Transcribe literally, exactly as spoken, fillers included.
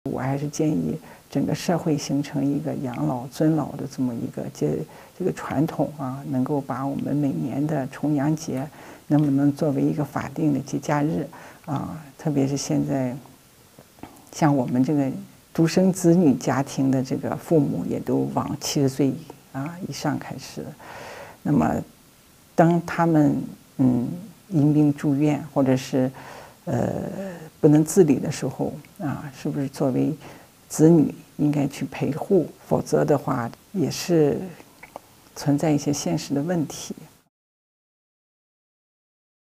我还是建议整个社会形成一个养老尊老的这么一个这这个传统啊，能够把我们每年的重阳节能不能作为一个法定的节假日啊？特别是现在，像我们这个独生子女家庭的这个父母也都往七十岁啊以上开始，那么当他们嗯因病住院或者是呃不能自理的时候啊，是不是作为子女应该去陪护？否则的话，也是存在一些现实的问题。